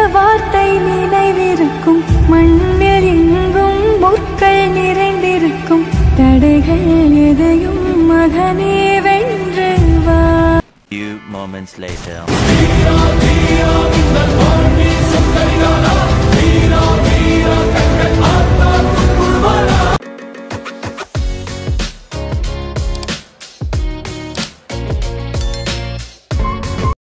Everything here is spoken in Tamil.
வார்த்தை நினைவிருக்கும் மண்ணில் எங்கும் முற்கள் நிறைந்திருக்கும் தடைகள் எதையும் மகனே வென்று வா. Few moments later. Vira, vira, இந்த வாழ்வி சங்கரிகாரா, vira, vira.